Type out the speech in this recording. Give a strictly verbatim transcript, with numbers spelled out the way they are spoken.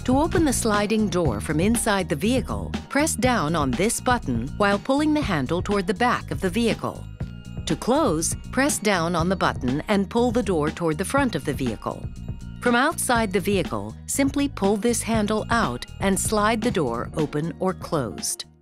To open the sliding door from inside the vehicle, press down on this button while pulling the handle toward the back of the vehicle. To close, press down on the button and pull the door toward the front of the vehicle. From outside the vehicle, simply pull this handle out and slide the door open or closed.